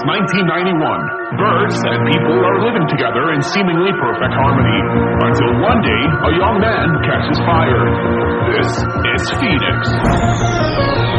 1991. Birds and people are living together in seemingly perfect harmony. Until one day, a young man catches fire. This is Phoenix.